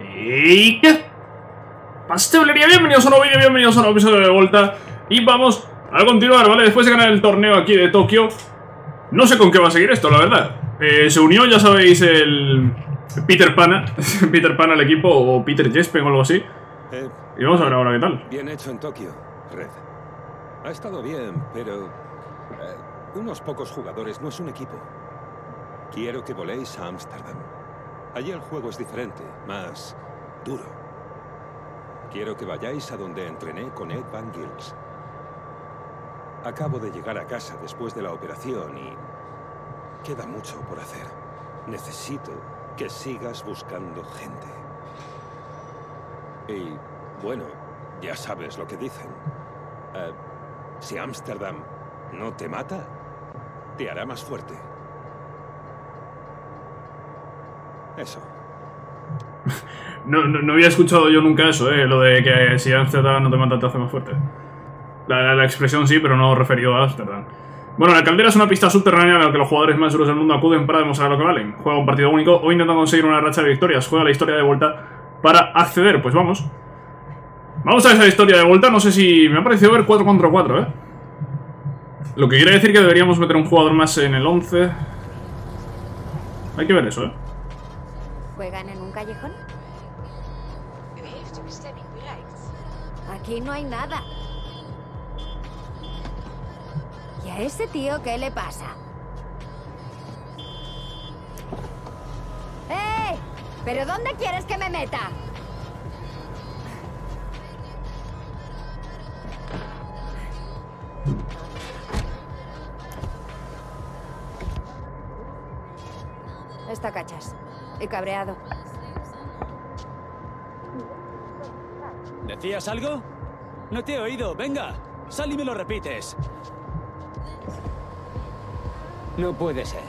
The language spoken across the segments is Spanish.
¿Y qué? Pastelería, bienvenidos a un nuevo vídeo, bienvenidos a un nuevo episodio de Volta. Y vamos a continuar, ¿vale? Después de ganar el torneo aquí de Tokio. No sé con qué va a seguir esto, la verdad. Se unió, ya sabéis, el Peter Pana Peter Pana al equipo, o Peter Jespen o algo así. Y vamos a ver ahora qué tal. Bien hecho en Tokio, Red. Ha estado bien, pero unos pocos jugadores no es un equipo. Quiero que voléis a Ámsterdam. Allí el juego es diferente, más duro. Quiero que vayáis a donde entrené con Ed Van Gils. Acabo de llegar a casa después de la operación y queda mucho por hacer. Necesito que sigas buscando gente. Y, bueno, ya sabes lo que dicen. Si Ámsterdam no te mata, te hará más fuerte. Eso. No había escuchado yo nunca eso, lo de que si Ámsterdam no te mata te hace más fuerte. La expresión sí, pero no referido a Ámsterdam. Bueno, la caldera es una pista subterránea en la que los jugadores más duros del mundo acuden para demostrar lo que valen. Juega un partido único o intentan conseguir una racha de victorias. Juega la historia de Volta para acceder. Pues vamos. Vamos a esa historia de Volta. No sé si me ha parecido ver 4 contra 4, Lo que quiere decir que deberíamos meter un jugador más en el 11. Hay que ver eso, ¿Juegan en un callejón? Aquí no hay nada. ¿Y a ese tío qué le pasa? ¡Eh! ¿Pero dónde quieres que me meta? Está cachas. Y cabreado. ¿Decías algo? No te he oído. Venga, sal y me lo repites. No puede ser.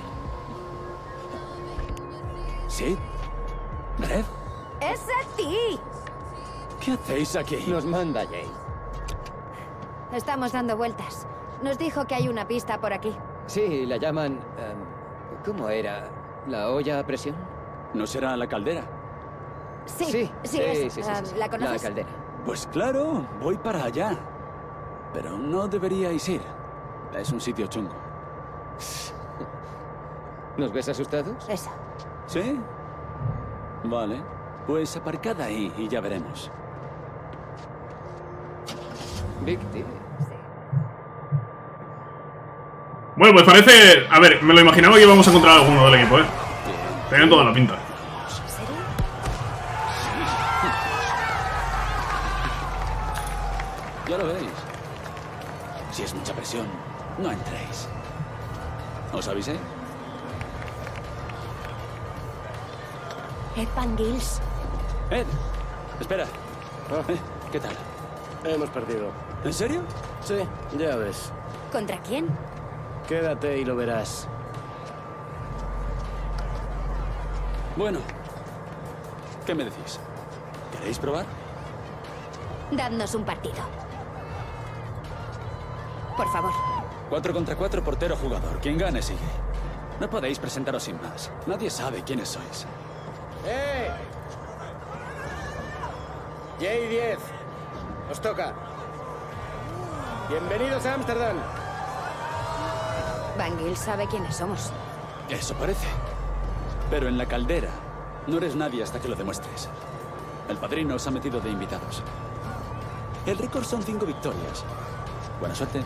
¿Sí? ¿Red? ¡Es a ti! ¿Qué hacéis aquí? Nos manda Jay. Estamos dando vueltas. Nos dijo que hay una pista por aquí. Sí, la llaman... ¿cómo era? ¿La olla a presión? ¿No será la caldera? Sí, esa. Sí. ¿La conoces? La caldera. Pues claro, voy para allá. Pero no deberíais ir. Es un sitio chungo. ¿Nos ves asustados? Eso. ¿Sí? Vale. Pues aparcad ahí y ya veremos. Victi. Bueno, pues parece... A ver, me lo imaginaba que íbamos a encontrar alguno del equipo, Tenían toda la pinta. ¿En serio? Ya lo veis. Si es mucha presión, no entréis. ¿Os avisé? Ed Van Gils. Ed, espera. ¿Qué tal? Hemos perdido. ¿En serio? Sí, ya ves. ¿Contra quién? Quédate y lo verás. Bueno. ¿Qué me decís? ¿Queréis probar? Dadnos un partido. Por favor. 4 contra 4, portero jugador. Quien gane sigue. No podéis presentaros sin más. Nadie sabe quiénes sois. ¡Eh! J10. Os toca. Bienvenidos a Ámsterdam. Van Gils sabe quiénes somos. Eso parece. Pero en la caldera no eres nadie hasta que lo demuestres. El padrino os ha metido de invitados. El récord son 5 victorias. Buena suerte.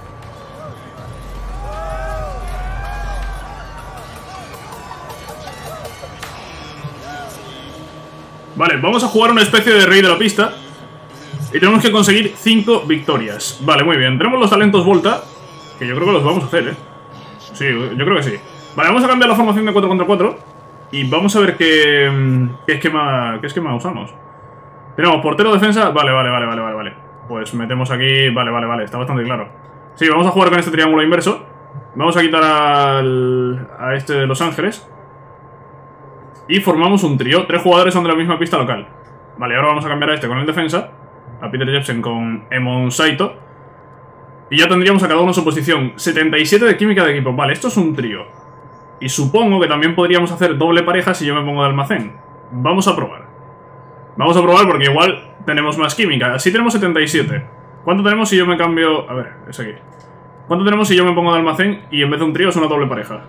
Vale, vamos a jugar una especie de rey de la pista. Y tenemos que conseguir 5 victorias. Vale, muy bien. Tenemos los talentos Volta, que yo creo que los vamos a hacer, Sí, yo creo que sí. Vale, vamos a cambiar la formación de 4 contra 4. Y vamos a ver qué esquema usamos. Tenemos portero, defensa. Vale. Pues metemos aquí. Vale. Está bastante claro. Sí, vamos a jugar con este triángulo inverso. Vamos a quitar a este de Los Ángeles. Y formamos un trío. 3 jugadores son de la misma pista local. Vale, ahora vamos a cambiar a este con el defensa. A Peter Jepsen con Emon Saito. Y ya tendríamos a cada uno su posición. 77 de química de equipo. Vale, esto es un trío. Y supongo que también podríamos hacer doble pareja si yo me pongo de almacén. Vamos a probar. Vamos a probar porque igual tenemos más química. Así tenemos 77. ¿Cuánto tenemos si yo me cambio...? A ver, es aquí. ¿Cuánto tenemos si yo me pongo de almacén y en vez de un trío es una doble pareja?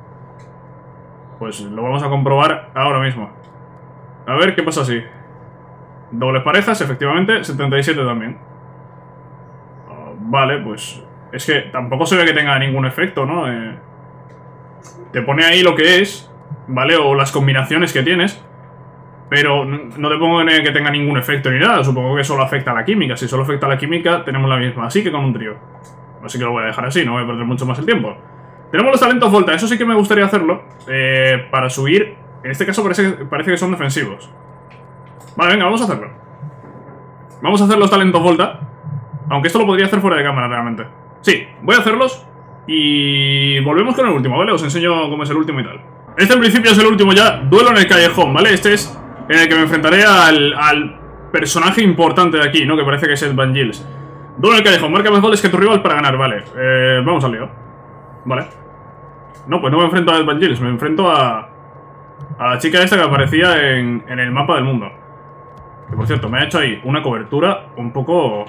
Pues lo vamos a comprobar ahora mismo. A ver qué pasa así. Dobles parejas, efectivamente, 77 también. Vale, pues... Es que tampoco se ve que tenga ningún efecto, ¿no? Te pone ahí lo que es, ¿vale? O las combinaciones que tienes. Pero no te pongo que tenga ningún efecto ni nada. Supongo que solo afecta a la química. Si solo afecta a la química, tenemos la misma. Así que con un trío. Así que lo voy a dejar así, no voy a perder mucho más el tiempo. Tenemos los talentos Volta. Eso sí que me gustaría hacerlo. Para subir... En este caso parece que son defensivos. Vale, venga, vamos a hacerlo. Vamos a hacer los talentos Volta. Aunque esto lo podría hacer fuera de cámara realmente. Sí, voy a hacerlos. Y volvemos con el último, ¿vale? Os enseño cómo es el último y tal. Este en principio es el último ya. Duelo en el callejón, ¿vale? Este es en el que me enfrentaré al personaje importante de aquí, ¿no? Que parece que es Ed Van Gils. Duelo en el callejón. Marca más goles que tu rival para ganar, vale. Vamos al lío. Vale. No, pues no me enfrento a Ed Van Gils. Me enfrento a la chica esta que aparecía en el mapa del mundo. Que por cierto, me ha hecho ahí una cobertura un poco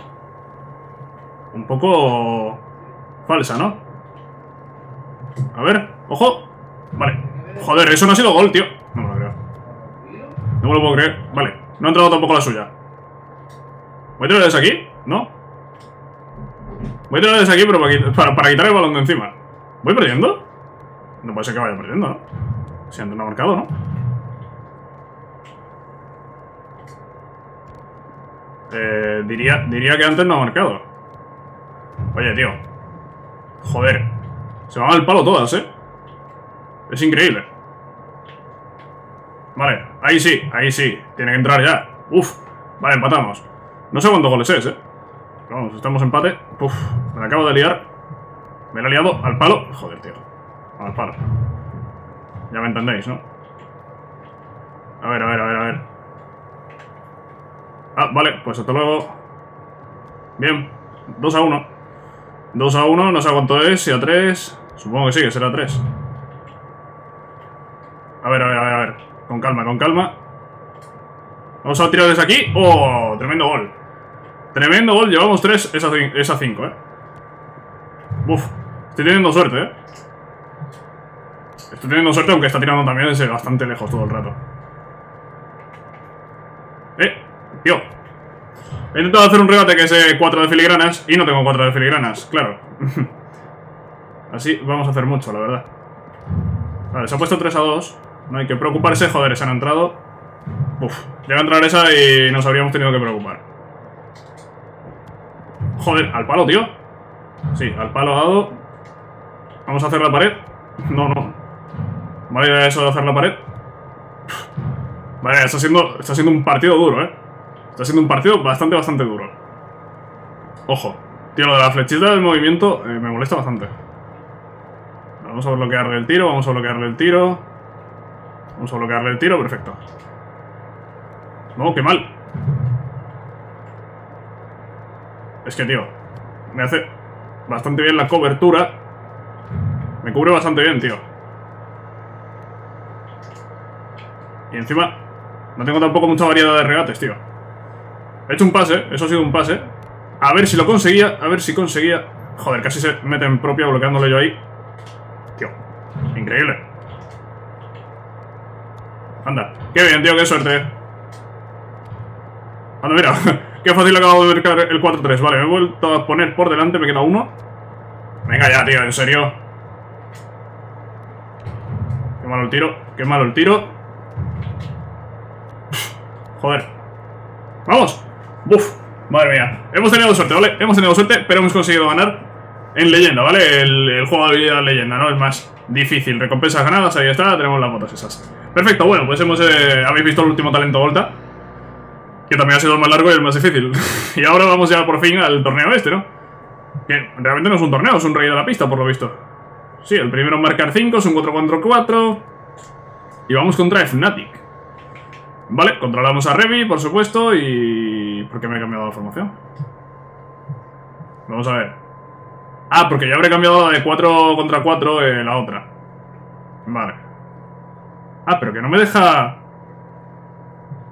falsa, ¿no? A ver, ojo. Vale. Joder, eso no ha sido gol, tío. No me lo creo. No me lo puedo creer. Vale, no ha entrado tampoco la suya. ¿Voy a tirar desde aquí? ¿No? Voy a tirar desde aquí, pero para quitar el balón de encima. ¿Voy perdiendo? No puede ser que vaya perdiendo, ¿no? Si antes no ha marcado, ¿no? Diría que antes no ha marcado. Oye, tío. Joder. Se van al palo todas, ¿eh? Es increíble. Vale, ahí sí. Tiene que entrar ya. Uf. Vale, empatamos. No sé cuántos goles es, ¿eh? Vamos, estamos empate. Uf, me la acabo de liar. Me la he liado al palo. Joder, tío. Al palo. Ya me entendéis, ¿no? A ver. Ah, vale, pues hasta luego. Bien, 2-1. 2-1, no sé cuánto es, si a 3. Supongo que sí, que será 3. A ver. Con calma. Vamos a tirar desde aquí. ¡Oh! Tremendo gol. Tremendo gol, llevamos 3, esa 5, Uf, estoy teniendo suerte, Estoy teniendo suerte, aunque está tirando también desde bastante lejos todo el rato. Tío. He intentado hacer un regate que es 4 de filigranas y no tengo 4 de filigranas, claro. Así vamos a hacer mucho, la verdad. Vale, se ha puesto 3-2. No hay que preocuparse, joder, se han entrado. Uf, llega a entrar esa y nos habríamos tenido que preocupar. Joder, al palo, tío. Sí, al palo dado. Vamos a hacer la pared. No. Vale, eso de hacer la pared. Vale, está siendo un partido duro, Está siendo un partido bastante duro. Ojo. Tío, lo de la flechita del movimiento me molesta bastante. Vamos a bloquearle el tiro, perfecto. No, qué mal. Es que, tío, me hace bastante bien la cobertura. Me cubre bastante bien, tío. Y encima no tengo tampoco mucha variedad de regates, tío. He hecho un pase, eso ha sido un pase. A ver si lo conseguía, Joder, casi se mete en propia bloqueándole yo ahí. Tío, increíble. Anda, qué bien, tío, qué suerte. Anda, mira, qué fácil acabo de marcar el 4-3. Vale, me he vuelto a poner por delante, me queda uno. Venga ya, tío, en serio. Qué malo el tiro. Joder. ¡Vamos! ¡Buf! Madre mía. Hemos tenido suerte, ¿vale? Pero hemos conseguido ganar en leyenda, ¿vale? El juego de habilidad leyenda, ¿no? Es más difícil. Recompensas ganadas, ahí está. Tenemos las botas esas. Perfecto, bueno, pues habéis visto el último talento Volta, que también ha sido el más largo y el más difícil. Y ahora vamos ya por fin al torneo este, ¿no? Que realmente no es un torneo, es un rey de la pista, por lo visto. Sí, el primero en marcar 5, es un 4-4-4. Y vamos contra Fnatic. Vale, controlamos a Revi, por supuesto, y... ¿Por qué me he cambiado la formación? Vamos a ver. Ah, porque ya habré cambiado de 4 contra 4 la otra. Vale. Ah, pero que no me deja...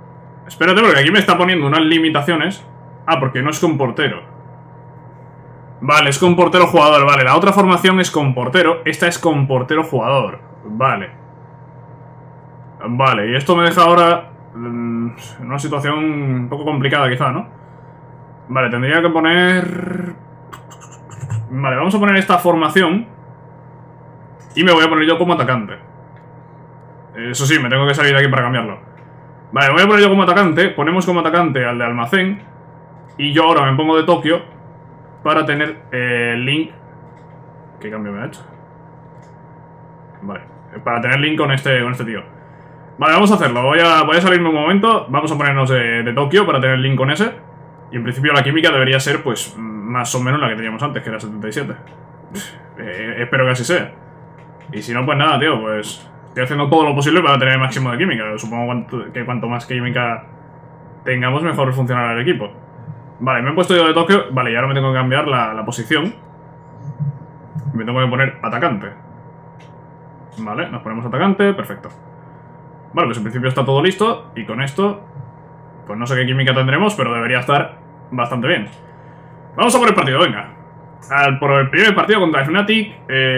Espérate, porque aquí me está poniendo unas limitaciones. Ah, porque no es con portero. Vale, es con portero jugador. Vale, la otra formación es con portero. Esta es con portero jugador. Vale. Vale, y esto me deja ahora en una situación un poco complicada quizá, ¿no? Vale, tendría que poner... Vale, vamos a poner esta formación. Y me voy a poner yo como atacante. Eso sí, me tengo que salir de aquí para cambiarlo. Vale, me voy a poner yo como atacante. Ponemos como atacante al de almacén. Y yo ahora me pongo de Tokio para tener link. ¿Qué cambio me ha hecho? Vale, para tener link con este tío. Vale, vamos a hacerlo. Voy a salirme un momento. Vamos a ponernos de Tokio para tener link con ese. Y en principio la química debería ser, pues, más o menos la que teníamos antes, que era 77. Espero que así sea. Y si no, pues nada, tío, pues... Estoy haciendo todo lo posible para tener el máximo de química. Supongo que cuanto más química tengamos, mejor funcionará el equipo. Vale, me he puesto yo de Tokio. Vale, y ahora me tengo que cambiar la posición. Me tengo que poner atacante. Vale, nos ponemos atacante, perfecto. Vale, pues en principio está todo listo. Y con esto, pues no sé qué química tendremos, pero debería estar bastante bien. Vamos a por el partido, venga. Por el primer partido contra el Fnatic.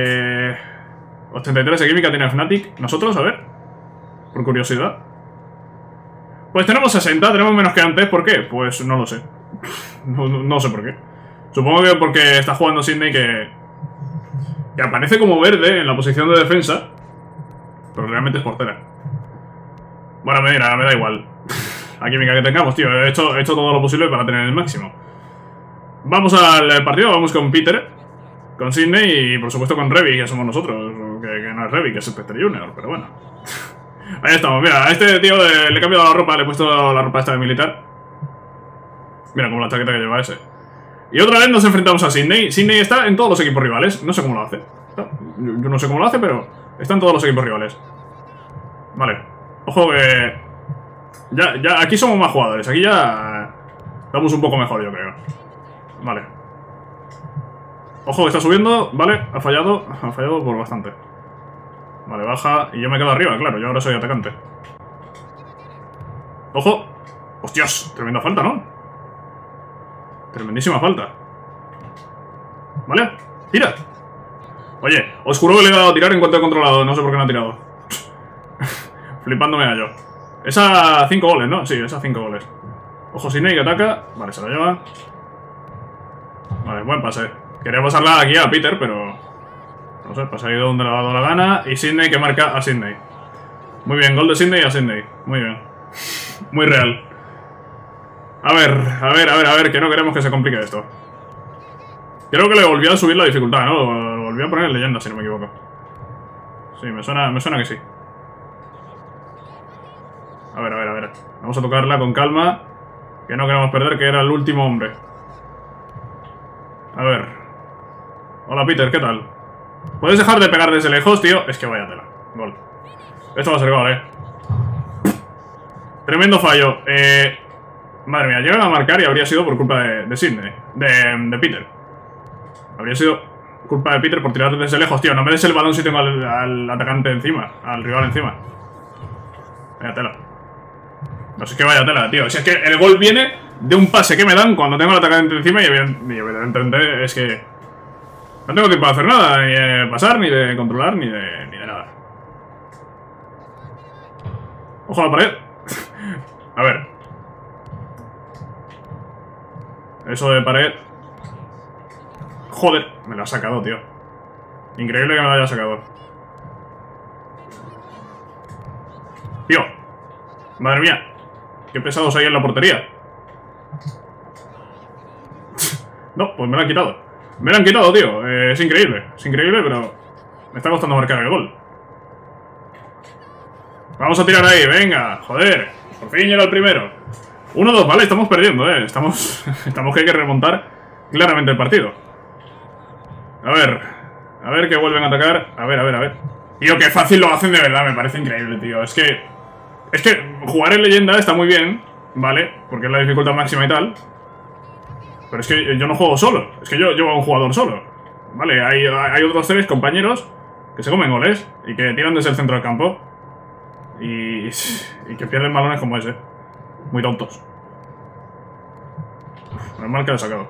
83 de química tiene el Fnatic. Nosotros, a ver, por curiosidad. Pues tenemos 60, tenemos menos que antes. ¿Por qué? Pues no lo sé. No sé por qué. Supongo que porque está jugando Sydney que aparece como verde en la posición de defensa, pero realmente es portera. Bueno, mira, me da igual la química que tengamos, tío. He hecho todo lo posible para tener el máximo. Vamos al partido, vamos con Peter, con Sydney y por supuesto con Revi, que somos nosotros. Que no es Revi, que es Spectre Junior, pero bueno. Ahí estamos, mira, a este tío le he cambiado la ropa, le he puesto la ropa esta de militar. Mira como la chaqueta que lleva ese. Y otra vez nos enfrentamos a Sydney. Sydney está en todos los equipos rivales, no sé cómo lo hace. Yo no sé cómo lo hace, pero está en todos los equipos rivales. Vale, ojo que... Ya, aquí somos más jugadores, aquí ya... Estamos un poco mejor, yo creo. Vale. Ojo que está subiendo, vale, ha fallado por bastante. Vale, baja y yo me quedo arriba, claro, yo ahora soy atacante. ¡Ojo! ¡Hostias! Tremenda falta, ¿no? Tremendísima falta. Vale, tira. Oye, os juro que le he dado a tirar en cuanto he controlado, no sé por qué no ha tirado. Flipándome a yo. Esa 5 goles, ¿no? Sí, esa 5 goles. Ojo, Sydney que ataca. Vale, se la lleva. Vale, buen pase. Quería pasarla aquí a Peter, pero... No sé, pasa ahí donde le ha dado la gana. Y Sydney que marca a Sydney. Muy bien, gol de Sydney a Sydney. Muy bien. Muy real. A ver, que no queremos que se complique esto. Creo que le volvió a subir la dificultad, ¿no? Volvió a poner leyenda, si no me equivoco. Sí, me suena que sí. A ver. Vamos a tocarla con calma. Que no queremos perder, que era el último hombre. A ver. Hola, Peter, ¿qué tal? ¿Puedes dejar de pegar desde lejos, tío? Es que vaya tela. Gol. Esto va a ser gol, Tremendo fallo. Madre mía, llegan a marcar y habría sido por culpa de Sydney. De Peter. Habría sido culpa de Peter por tirar desde lejos, tío. No me des el balón si tengo al atacante encima. Al rival encima. Vaya tela. No sé qué vaya tela, tío. Si es que el gol viene de un pase que me dan cuando tengo al atacante encima y evidentemente es que no tengo tiempo de hacer nada. Ni de pasar, ni de controlar, ni de nada. Ojo a la pared. A ver. Eso de pared. Joder, me lo ha sacado, tío. Increíble que me lo haya sacado. Tío. Madre mía. Qué pesados hay en la portería. No, pues me lo han quitado. Me lo han quitado, tío. Es increíble, pero me está costando marcar el gol. Vamos a tirar ahí, venga. Joder, por fin era el primero. 1-2, vale, estamos perdiendo, Estamos que hay que remontar claramente el partido. A ver que vuelven a atacar. A ver. Tío, qué fácil lo hacen de verdad, me parece increíble, tío. Es que jugar en leyenda está muy bien, ¿vale? Porque es la dificultad máxima y tal. Pero es que yo no juego solo. Es que yo llevo a un jugador solo. Vale, hay otros 3 compañeros que se comen goles y que tiran desde el centro del campo. Y que pierden balones como ese. Muy tontos. Menos mal que lo he sacado.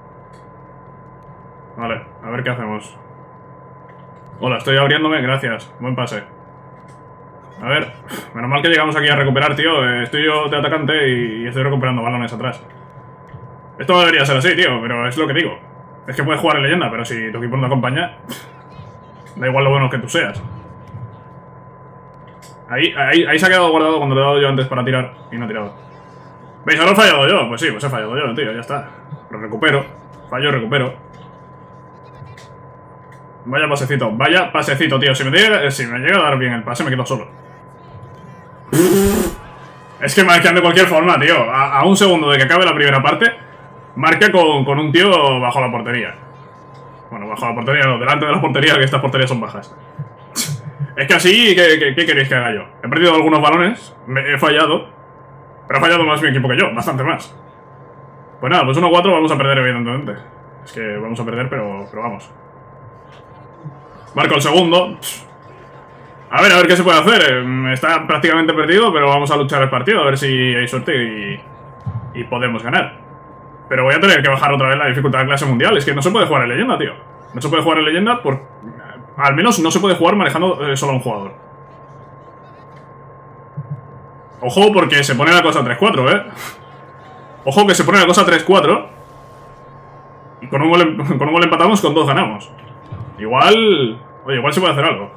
Vale, a ver qué hacemos. Hola, estoy abriéndome, gracias. Buen pase. A ver, menos mal que llegamos aquí a recuperar, tío. Estoy yo de atacante y estoy recuperando balones atrás. Esto no debería ser así, tío, pero es lo que digo. Es que puedes jugar en leyenda, pero si tu equipo no te acompaña, da igual lo bueno que tú seas. Ahí se ha quedado guardado cuando le he dado yo antes para tirar y no he tirado. ¿Veis? Ahora he fallado yo. Pues sí, pues he fallado yo, tío, ya está. Lo recupero. Fallo, recupero. Vaya pasecito, tío. Si me llega a dar bien el pase, me quedo solo. Es que marcan de cualquier forma, tío. A un segundo de que acabe la primera parte, marca con un tío bajo la portería. Bueno, bajo la portería no, delante de la portería, que estas porterías son bajas. Es que así, ¿qué queréis que haga yo? He perdido algunos balones, he fallado, pero ha fallado más mi equipo que yo, bastante más. Pues nada, pues 1-4 vamos a perder, evidentemente. Es que vamos a perder, pero vamos. Marco el segundo. A ver qué se puede hacer. Está prácticamente perdido, pero vamos a luchar el partido, a ver si hay suerte y podemos ganar. Pero voy a tener que bajar otra vez la dificultad de clase mundial. Es que no se puede jugar en leyenda, tío. No se puede jugar en leyenda por... Al menos no se puede jugar manejando solo a un jugador. Ojo, porque se pone la cosa 3-4, ¿eh? Ojo que se pone la cosa 3-4. Y con un gol empatamos, con 2 ganamos. Igual... Oye, igual se puede hacer algo.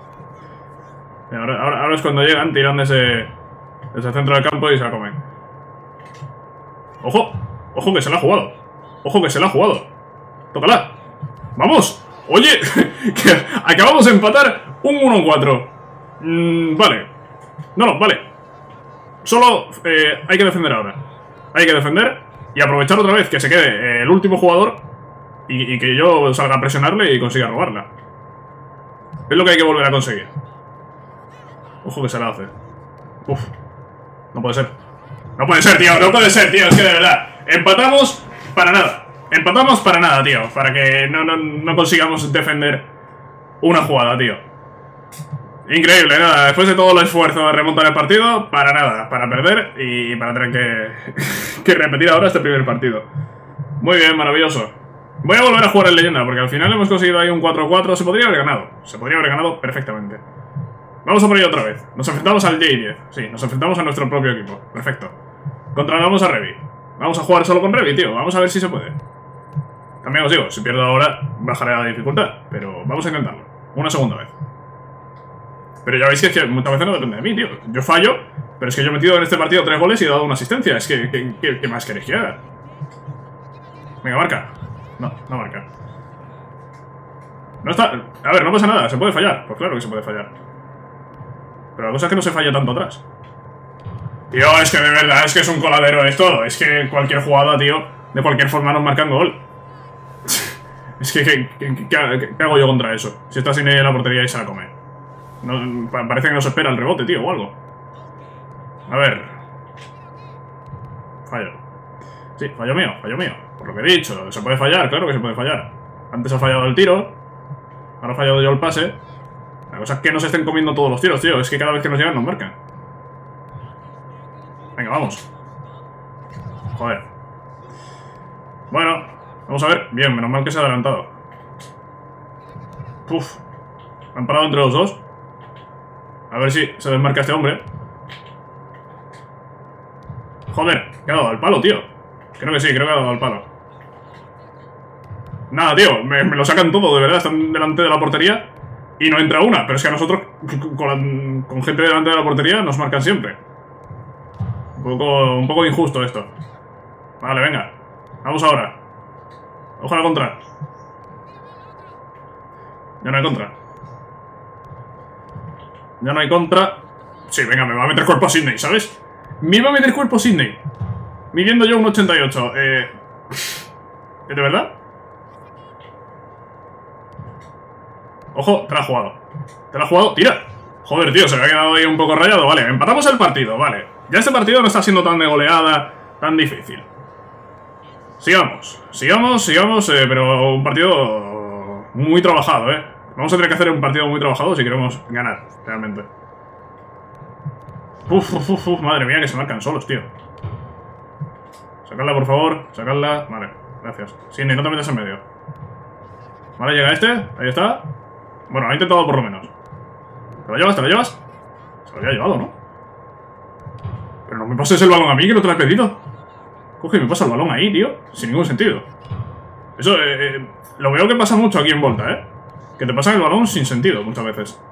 Ahora es cuando llegan, tiran desde el centro del campo y se la comen. ¡Ojo! ¡Ojo que se la ha jugado! ¡Ojo que se la ha jugado! ¡Tócala! ¡Vamos! ¡Oye! Que acabamos de empatar un 1-4. Vale. No, vale. Solo hay que defender ahora. Hay que defender y aprovechar otra vez que se quede el último jugador y que yo salga a presionarle y consiga robarla. Es lo que hay que volver a conseguir. Ojo que se la hace. Uf. No puede ser. No puede ser, tío. No puede ser, tío. Es que de verdad. Empatamos para nada. Empatamos para nada, tío. Para que no consigamos defender una jugada, tío. Increíble, nada. Después de todo el esfuerzo de remontar el partido, para nada. Para perder y para tener que repetir ahora este primer partido. Muy bien, maravilloso. Voy a volver a jugar en leyenda porque al final hemos conseguido ahí un 4-4. Se podría haber ganado. Se podría haber ganado perfectamente. Vamos a por ello otra vez. Nos enfrentamos al J10. Sí, nos enfrentamos a nuestro propio equipo. Perfecto. Controlamos a Revi. Vamos a jugar solo con Revi, tío. Vamos a ver si se puede. También os digo, si pierdo ahora, bajaré la dificultad. Pero vamos a intentarlo. Una segunda vez. Pero ya veis que es que muchas veces no depende de mí, tío. Yo fallo, pero es que yo he metido en este partido 3 goles y he dado una asistencia. Es que, ¿qué más queréis que haga? Venga, marca. No marca. No está... A ver, no pasa nada. ¿Se puede fallar? Pues claro que se puede fallar. Pero la cosa es que no se falla tanto atrás. Tío, es que de verdad, es que es un coladero esto. Es que cualquier jugada, tío, de cualquier forma nos marcan gol. Es que, ¿qué hago yo contra eso? Si está sin ella en la portería y se la come. No, parece que no se espera el rebote, tío, o algo. A ver. Fallo. Sí, fallo mío. Por lo que he dicho, se puede fallar, claro que se puede fallar. Antes ha fallado el tiro. Ahora ha fallado yo el pase. La cosa es que no se estén comiendo todos los tiros, tío. Es que cada vez que nos llegan nos marcan. Venga, vamos. Joder. Bueno, vamos a ver. Bien, menos mal que se ha adelantado. Puf. Han parado entre los dos. A ver si se desmarca este hombre. Joder, que ha dado al palo, tío. Creo que sí, creo que ha dado al palo. Nada, tío, me lo sacan todo, de verdad. Están delante de la portería y no entra una. Pero es que a nosotros, con gente delante de la portería, nos marcan siempre. Un poco injusto esto. Vale, venga. Vamos ahora. Ojo a la contra. Ya no hay contra. Ya no hay contra. Sí, venga, me va a meter cuerpo a Sydney, ¿sabes? Me iba a meter cuerpo a Sydney. Midiendo yo un 88. ¿De verdad? Ojo, te la has jugado. Te la has jugado. ¡Tira! Joder, tío, se me ha quedado ahí un poco rayado. Vale, empatamos el partido, vale. Ya este partido no está siendo tan de goleada, tan difícil. Sigamos, pero un partido muy trabajado, Vamos a tener que hacer un partido muy trabajado si queremos ganar, realmente. Madre mía, que se marcan solos, tío. Sacadla, por favor. Sacadla. Vale, gracias. Sidney, no te metas en medio. Vale, llega este. Ahí está. Bueno, lo ha intentado por lo menos. ¿Te lo llevas? ¿Te lo llevas? Se lo había llevado, ¿no? Pero no me pases el balón a mí, que no te lo he pedido. Coge y me pasa el balón ahí, tío. Sin ningún sentido. Eso, lo veo que pasa mucho aquí en Volta, ¿eh? Que te pasan el balón sin sentido muchas veces.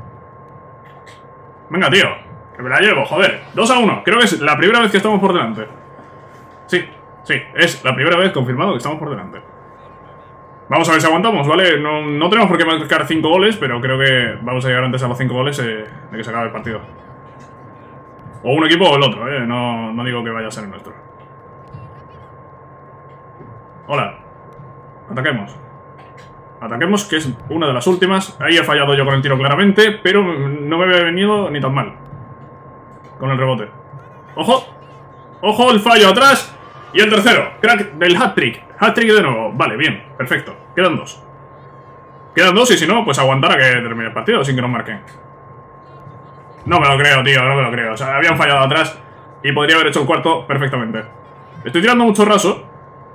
Venga, tío. Que me la llevo, joder. 2-1. Creo que es la primera vez que estamos por delante. Sí, sí. Es la primera vez confirmado que estamos por delante. Vamos a ver si aguantamos, ¿vale? No tenemos por qué marcar 5 goles, pero creo que vamos a llegar antes a los 5 goles de que se acabe el partido. O un equipo o el otro, ¿eh? No digo que vaya a ser el nuestro. Hola. Ataquemos. Ataquemos, que es una de las últimas. Ahí he fallado yo con el tiro claramente, pero no me había venido ni tan mal. Con el rebote. ¡Ojo! ¡Ojo! El fallo atrás. Y el tercero. Crack del hat-trick. Hat-trick de nuevo. Vale, bien. Perfecto. Quedan 2. Quedan 2 y si no, pues aguantar a que termine el partido sin que nos marquen. No me lo creo, tío. No me lo creo. O sea, habían fallado atrás y podría haber hecho el cuarto perfectamente. Estoy tirando mucho raso.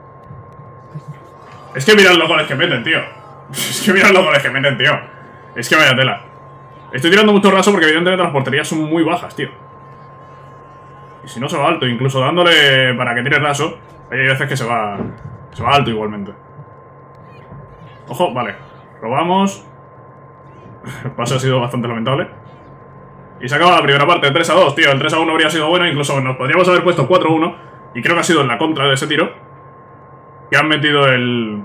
Es que mirad los goles que meten, tío. Es que mirad los goles que meten, tío. Es que vaya tela. Estoy tirando mucho raso porque evidentemente las porterías son muy bajas, tío. Y si no se va alto, incluso dándole para que tire raso, hay veces que se va alto igualmente. Ojo, vale. Robamos. El pase ha sido bastante lamentable. Y se acaba la primera parte, 3-2, tío. El 3-1 habría sido bueno, incluso nos podríamos haber puesto 4-1. Y creo que ha sido en la contra de ese tiro que han metido el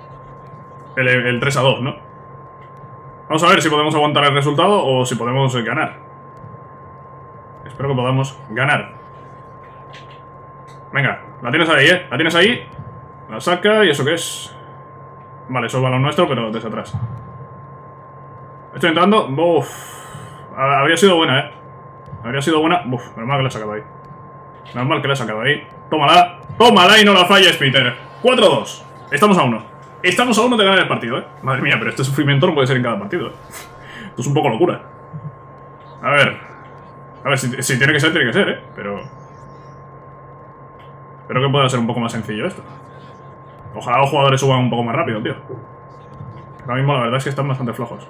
3-2, ¿no? Vamos a ver si podemos aguantar el resultado o si podemos ganar. Espero que podamos ganar. Venga, la tienes ahí, ¿eh? La tienes ahí. La saca, ¿y eso qué es? Vale, eso es balón nuestro, pero desde atrás. Estoy entrando. Uf. Habría sido buena, ¿eh? Habría sido buena. Uf, menos mal que la he sacado ahí. Menos mal que la he sacado ahí. Tómala. Tómala y no la falles, Peter. 4-2. Estamos a 1. Estamos a 1 de ganar el partido, ¿eh? Madre mía, pero este sufrimiento no puede ser en cada partido, ¿eh? Esto es un poco locura. A ver, si tiene que ser, ¿eh? Pero espero que pueda ser un poco más sencillo esto. Ojalá los jugadores suban un poco más rápido, tío. Ahora mismo la verdad es que están bastante flojos.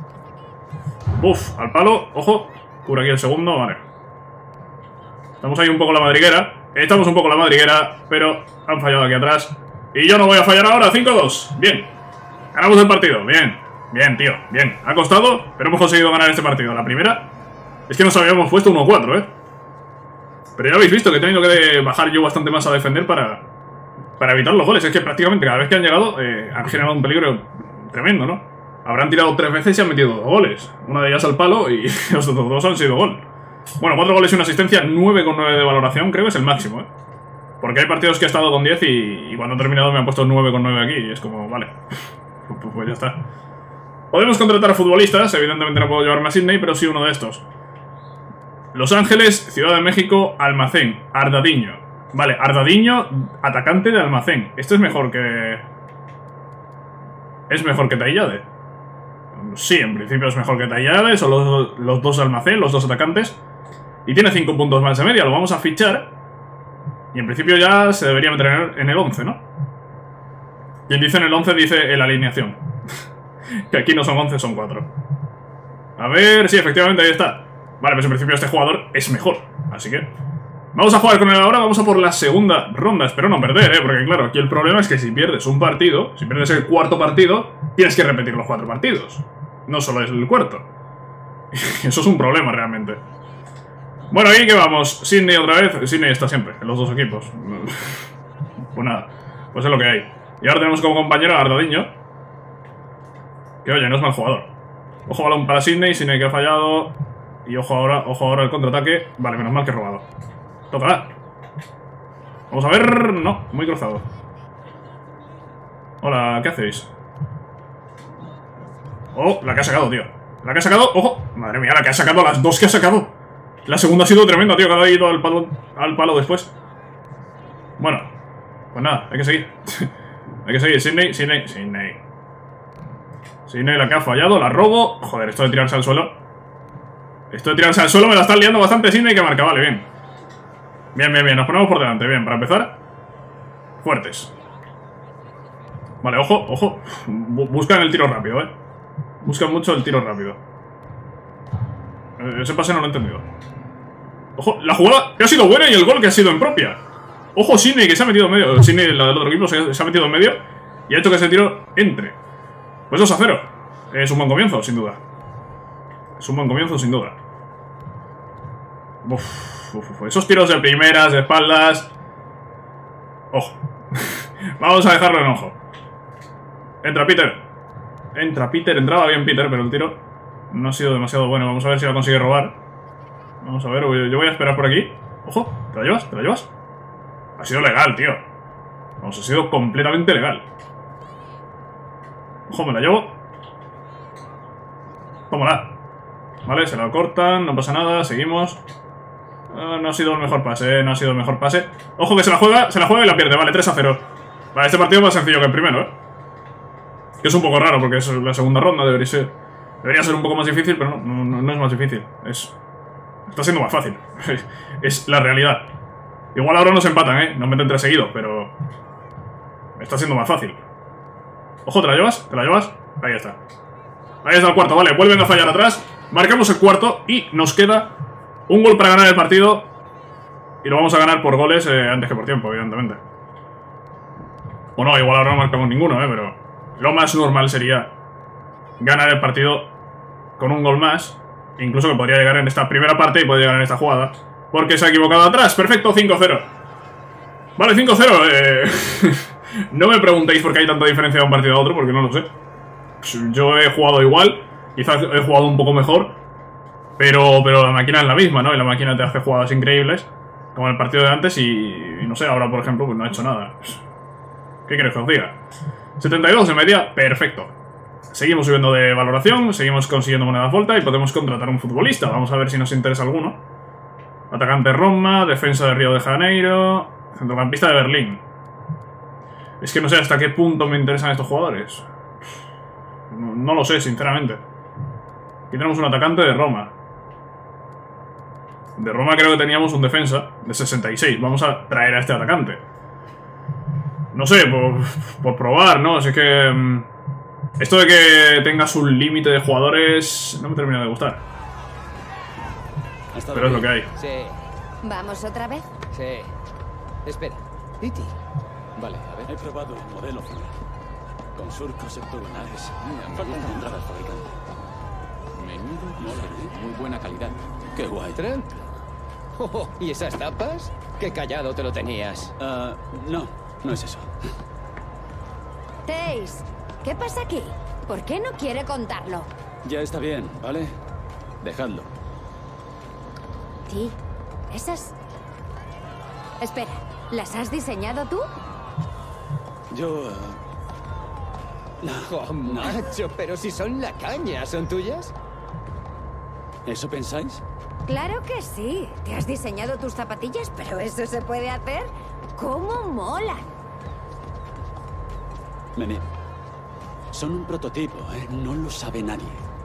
Uf, al palo, ojo. Cura aquí el segundo, vale. Estamos ahí un poco la madriguera. Estamos un poco la madriguera, pero han fallado aquí atrás. Y yo no voy a fallar ahora, 5-2. Bien. Ganamos el partido, bien. Bien, tío, bien. Ha costado, pero hemos conseguido ganar este partido. La primera es que nos habíamos puesto 1-4, ¿eh? Pero ya habéis visto que he tenido que bajar yo bastante más a defender para evitar los goles. Es que prácticamente cada vez que han llegado han generado un peligro tremendo, ¿no? Habrán tirado 3 veces y han metido 2 goles. Una de ellas al palo y los otros 2 han sido gol. Bueno, 4 goles y una asistencia, 9,9 de valoración, creo que es el máximo, ¿eh? Porque hay partidos que he estado con 10 y cuando he terminado me han puesto 9,9 aquí. Y es como, vale, pues ya está. Podemos contratar a futbolistas, evidentemente no puedo llevarme a Sidney, pero sí uno de estos. Los Ángeles, Ciudad de México, Almacén, Ardadiño. Vale, Ardadiño, atacante de Almacén. Esto es mejor que... ¿Es mejor que Taillade? Sí, en principio es mejor que Taillade. Son los dos Almacén, los dos atacantes. Y tiene 5 puntos más de media, lo vamos a fichar. Y en principio ya se debería meter en el 11, ¿no? Quien dice en el 11 dice en la alineación. Que aquí no son 11, son 4. A ver, sí, efectivamente, ahí está. Vale, pues en principio este jugador es mejor. Así que vamos a jugar con él ahora, vamos a por la segunda ronda. Espero no perder, porque claro, aquí el problema es que si pierdes un partido, si pierdes el cuarto partido, tienes que repetir los 4 partidos. No solo es el cuarto. Eso es un problema realmente. Bueno, ahí que vamos. Sidney otra vez. Sidney está siempre en los dos equipos. Pues nada, pues es lo que hay. Y ahora tenemos como compañero a Ardadiño, que oye, no es mal jugador. Ojo balón para Sidney, Sidney que ha fallado. Y ojo ahora el contraataque. Vale, menos mal que he robado. Tócala. Vamos a ver. No, muy cruzado. Hola, ¿qué hacéis? Oh, la que ha sacado, tío. La que ha sacado, ojo. Madre mía, la que ha sacado, las 2 que ha sacado. La segunda ha sido tremenda, tío, que ha ido al palo después. Bueno, pues nada, hay que seguir. Hay que seguir, Sidney, la que ha fallado, la robo. Joder, esto de tirarse al suelo. Esto de tirarse al suelo me la está liando bastante Sidney, que marca, vale, bien. Bien, nos ponemos por delante, bien, para empezar. fuertes. Vale, ojo, ojo. Buscan el tiro rápido, Buscan mucho el tiro rápido. Ese pase no lo he entendido. Ojo, la jugada que ha sido buena y el gol que ha sido en propia. Ojo, Sidney, que se ha metido en medio. Sidney, la del otro equipo, se ha metido en medio y ha hecho que ese tiro entre. Pues 2-0. Es un buen comienzo, sin duda. Es un buen comienzo, sin duda. Esos tiros de primeras, de espaldas. Ojo. Vamos a dejarlo en ojo. Entra Peter. Entra Peter. Entraba bien Peter, pero el tiro no ha sido demasiado bueno. Vamos a ver si la consigue robar. Vamos a ver. Yo voy a esperar por aquí. Ojo. ¿Te la llevas? ¿Te la llevas? Ha sido legal, tío. Vamos, ha sido completamente legal. Ojo, me la llevo. Tómala. Vale, se la cortan, no pasa nada, seguimos. No ha sido el mejor pase, no ha sido el mejor pase. Ojo que se la juega y la pierde, vale, 3-0. Vale, este partido es más sencillo que el primero, Que es un poco raro porque es la segunda ronda, debería ser un poco más difícil, pero no es más difícil. Está siendo más fácil. Es la realidad. Igual ahora nos empatan, nos meten 3 seguidos, pero está siendo más fácil. Ojo, ¿te la llevas? ¿Te la llevas? Ahí está. Ahí está el cuarto, vale, vuelven a fallar atrás. Marcamos el cuarto y nos queda un gol para ganar el partido. Y lo vamos a ganar por goles antes que por tiempo, evidentemente. O no, igual ahora no marcamos ninguno, pero lo más normal sería ganar el partido con un gol más. Incluso que podría llegar en esta primera parte y podría llegar en esta jugada. Porque se ha equivocado atrás. Perfecto, 5-0. Vale, 5-0. No me preguntéis por qué hay tanta diferencia de un partido a otro, porque no lo sé. Yo he jugado igual. Quizás he jugado un poco mejor. Pero la máquina es la misma, ¿no? Y la máquina te hace jugadas increíbles, como en el partido de antes, y no sé, ahora por ejemplo, pues no ha hecho nada. ¿Qué queréis que os diga? 72 de media, perfecto. Seguimos subiendo de valoración, seguimos consiguiendo monedas Volta y podemos contratar un futbolista. Vamos a ver si nos interesa alguno. Atacante Roma, defensa de Río de Janeiro, centrocampista de Berlín. Es que no sé hasta qué punto me interesan estos jugadores. No lo sé, sinceramente. Aquí tenemos un atacante de Roma. De Roma creo que teníamos un defensa de 66. Vamos a traer a este atacante. No sé, por probar, ¿no? Así que... esto de que tengas un límite de jugadores no me termina de gustar. Pero es lo que hay. Sí, ¿Vamos otra vez? sí. Espera. Iti. Vale, a ver. He probado un modelo final. Con surcos octogonales. Falta encontrar al fabricante. Menudo mola, muy buena calidad. Qué guay. Tranquilo. Oh, ¿y esas tapas? Qué callado te lo tenías. No es eso. Tace, ¿qué pasa aquí? ¿Por qué no quiere contarlo? Ya está bien, ¿vale? Dejadlo. Ti, esas... Espera, ¿las has diseñado tú? Yo... Oh, macho, pero si son la caña, ¿son tuyas? ¿Eso pensáis? Claro que sí. ¿Te has diseñado tus zapatillas? ¿Pero eso se puede hacer? ¡Cómo molan! Meme. Son un prototipo, No lo sabe nadie.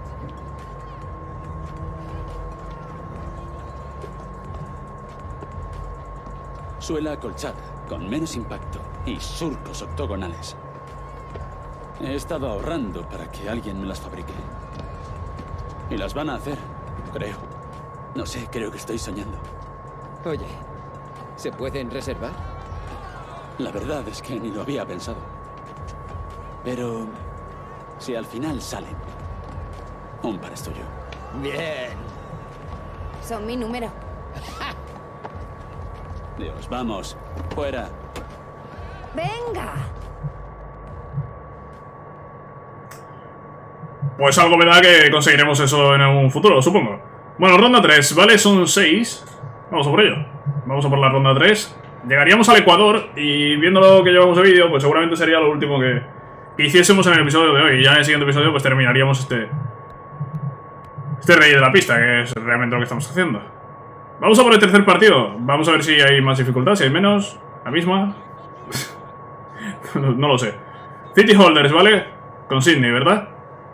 Suela acolchada, con menos impacto y surcos octogonales. He estado ahorrando para que alguien me las fabrique. Y las van a hacer, creo. No sé, creo que estoy soñando. Oye, ¿se pueden reservar? La verdad es que ni lo había pensado. Pero... si al final salen, un par es tuyo. Bien. Son mi número. Dios, vamos. Fuera. ¡Venga! Pues algo me da que conseguiremos eso en un futuro, supongo. Bueno, ronda 3, ¿vale? Son 6. Vamos a por ello. Vamos a por la ronda 3. Llegaríamos al Ecuador y viendo lo que llevamos de vídeo, pues seguramente sería lo último que hiciésemos en el episodio de hoy. Y ya en el siguiente episodio pues terminaríamos este rey de la pista, que es realmente lo que estamos haciendo. Vamos a por el tercer partido. Vamos a ver si hay más dificultad, si hay menos. La misma. No lo sé. City Holders, ¿vale? Con Sidney, ¿verdad?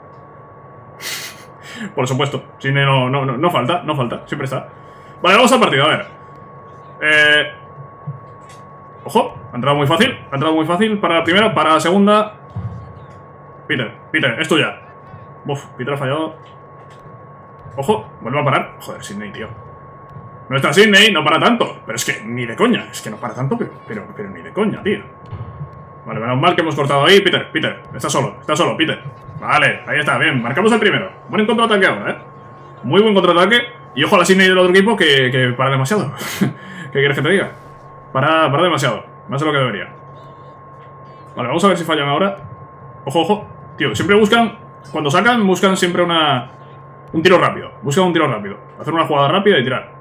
Por supuesto. Sidney no falta, no falta. Siempre está. Vale, vamos al partido, a ver. Ojo, ha entrado muy fácil. Ha entrado muy fácil para la primera, para la segunda. Peter, es tuya. Uf, Peter ha fallado. Ojo, vuelve a parar. Joder, Sydney, tío. No está Sydney, no para tanto. Pero es que ni de coña. Es que no para tanto, pero ni de coña, tío. Vale, menos mal que hemos cortado ahí. Peter, está solo, Peter. Vale, ahí está, bien. Marcamos el primero. Buen contraataque ahora, Muy buen contraataque. Y ojo a la Sydney del otro equipo que para demasiado. ¿Qué quieres que te diga? Para demasiado. Más de lo que debería. Vale, vamos a ver si fallan ahora. Ojo, ojo. Tío, siempre buscan... Cuando sacan, buscan siempre un tiro rápido. Buscan un tiro rápido. Hacer una jugada rápida y tirar.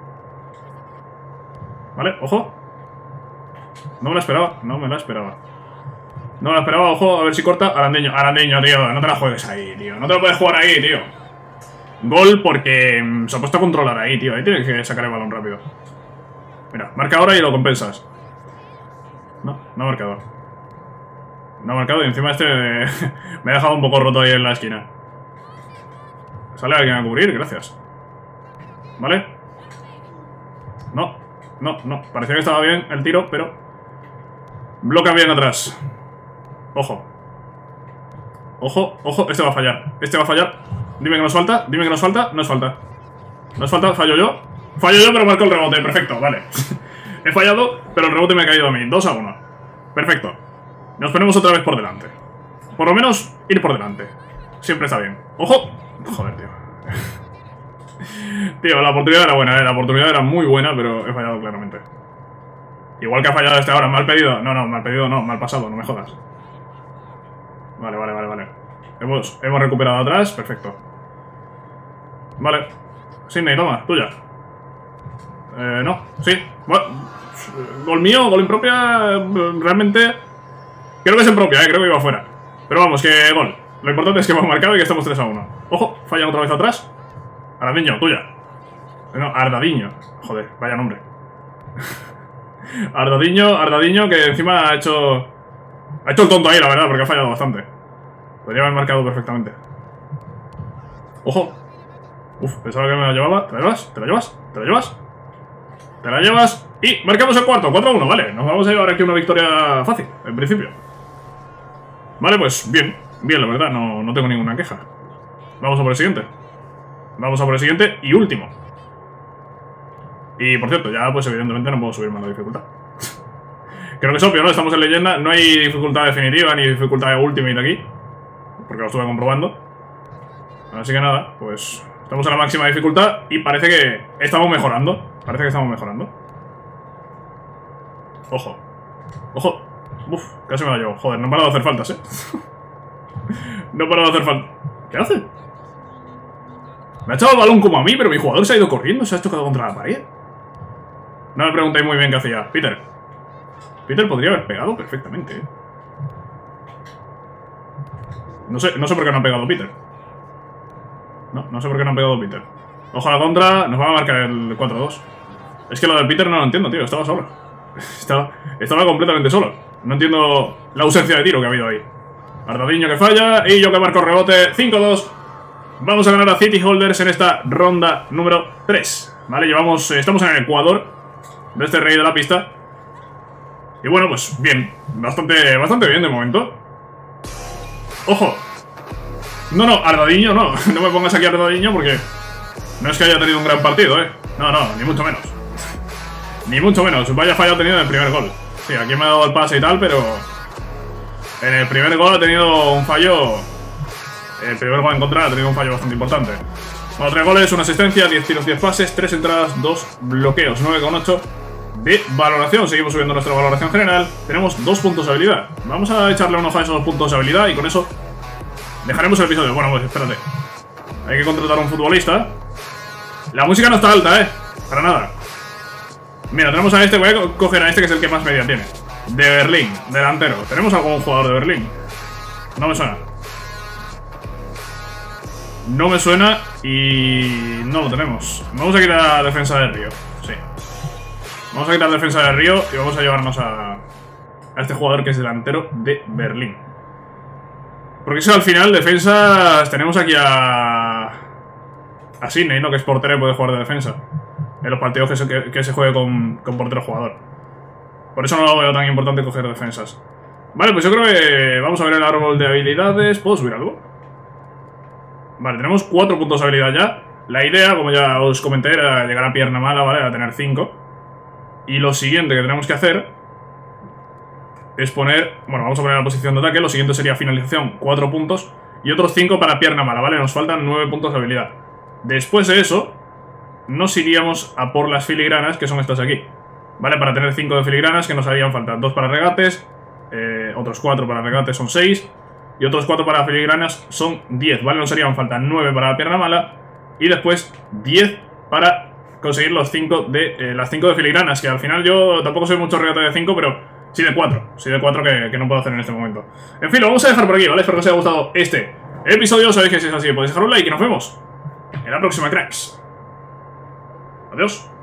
Vale, ojo. No me la esperaba. Ojo, a ver si corta. Arandeño, tío. No te la juegues ahí, tío. No te lo puedes jugar ahí, tío. Gol porque se ha puesto a controlar ahí, tío. Ahí tienes que sacar el balón rápido. Mira, marca ahora y lo compensas. No ha marcado. No ha marcado y encima me ha dejado un poco roto ahí en la esquina. Sale alguien a cubrir, gracias. ¿Vale? No. Parecía que estaba bien el tiro, pero... Bloca bien atrás. Ojo. Ojo, este va a fallar. Dime que nos falta. No es falta, fallo yo, pero marco el rebote, perfecto, vale. He fallado, pero el rebote me ha caído a mí. 2-1. Perfecto. Nos ponemos otra vez por delante. Por lo menos, ir por delante. Siempre está bien. ¡Ojo! Joder, tío. Tío, la oportunidad era buena, la oportunidad era muy buena, pero he fallado claramente. Igual que ha fallado este ahora, mal pedido. No, mal pedido no, mal pasado, no me jodas. Vale. Hemos recuperado atrás, perfecto. Vale. Sydney, toma, tuya. No, sí. Bueno, gol mío, gol impropia. Realmente creo que es impropia, creo que iba fuera. Pero vamos, que gol. Lo importante es que hemos marcado y que estamos 3-1. Ojo, fallan otra vez atrás. Arandiño, tuya. No, Ardadiño. Joder, vaya nombre. Ardadiño, que encima ha hecho el tonto ahí, la verdad, porque ha fallado bastante. Podría haber marcado perfectamente. Ojo. Uf, pensaba que me la llevaba. ¿Te la llevas? Y marcamos el cuarto, 4-1, vale. Nos vamos a llevar aquí una victoria fácil, en principio. Vale, pues bien, la verdad, no tengo ninguna queja. Vamos a por el siguiente. Y último. Y por cierto, ya pues evidentemente no puedo subir más la dificultad. Creo que es obvio, ¿no? Estamos en leyenda, no hay dificultad definitiva ni dificultad de ultimate aquí, porque lo estuve comprobando. Así que nada, pues estamos en la máxima dificultad y parece que estamos mejorando. Ojo. Uf, casi me la llevo. Joder, no he parado de hacer faltas, No he parado de hacer faltas. ¿Qué hace? Me ha echado el balón como a mí, pero mi jugador se ha ido corriendo, se ha chocado contra la pared. No me preguntéis muy bien qué hacía. Peter podría haber pegado perfectamente, No sé por qué no ha pegado Peter. No sé por qué no ha pegado Peter. Ojo a la contra, nos va a marcar el 4-2. Es que lo de Peter no lo entiendo, tío. Estaba solo. Estaba completamente solo. No entiendo la ausencia de tiro que ha habido ahí. Ardadiño que falla y yo que marco rebote. 5-2. Vamos a ganar a City Holders en esta ronda número 3. Vale, estamos en el Ecuador de este rey de la pista. Y bueno, pues bien. Bastante bien de momento. ¡Ojo! No, Ardadiño no. No me pongas aquí a Ardadiño porque no es que haya tenido un gran partido, No, ni mucho menos. Ni mucho menos. Vaya fallo ha tenido en el primer gol. Sí, aquí me ha dado el pase y tal, pero en el primer gol ha tenido un fallo. El primer gol en contra ha tenido un fallo bastante importante. Bueno, 3 goles, 1 asistencia, 10 tiros, 10 pases, 3 entradas, 2 bloqueos, 9,8 de valoración. Seguimos subiendo nuestra valoración general. Tenemos 2 puntos de habilidad. Vamos a echarle un ojo a esos 2 puntos de habilidad y con eso dejaremos el episodio. Bueno, pues espérate. Hay que contratar a un futbolista. La música no está alta, para nada. Mira, tenemos a este, voy a coger a este que es el que más media tiene. De Berlín, delantero. ¿Tenemos algún jugador de Berlín? No me suena. No me suena y no lo tenemos. Vamos a quitar defensa de Río. Sí. Vamos a quitar defensa de Río y vamos a llevarnos a este jugador que es delantero de Berlín. Porque eso al final, defensas, tenemos aquí a Sydney, ¿no? Que es portero y puede jugar de defensa en los partidos que se juegue con portero jugador. Por eso no lo veo tan importante coger defensas. Vale, pues yo creo que vamos a ver el árbol de habilidades. ¿Puedo subir algo? Vale, tenemos 4 puntos de habilidad ya. La idea, como ya os comenté, era llegar a pierna mala, ¿vale? A tener 5. Y lo siguiente que tenemos que hacer es poner... Bueno, vamos a poner la posición de ataque. Lo siguiente sería finalización, 4 puntos. Y otros 5 para pierna mala, ¿vale? Nos faltan 9 puntos de habilidad. Después de eso, nos iríamos a por las filigranas, que son estas de aquí. ¿Vale? Para tener 5 de filigranas, que nos harían falta 2 para regates, otros 4 para regates son 6, y otros 4 para filigranas son 10, ¿vale? Nos harían falta 9 para la pierna mala, y después 10 para conseguir los 5 de, las 5 de filigranas, que al final yo tampoco soy mucho regate de 5, pero sí de 4. Sí de 4 que no puedo hacer en este momento. En fin, lo vamos a dejar por aquí, ¿vale? Espero que os haya gustado este episodio. Sabéis que si es así podéis dejar un like y nos vemos en la próxima, cracks. Adiós.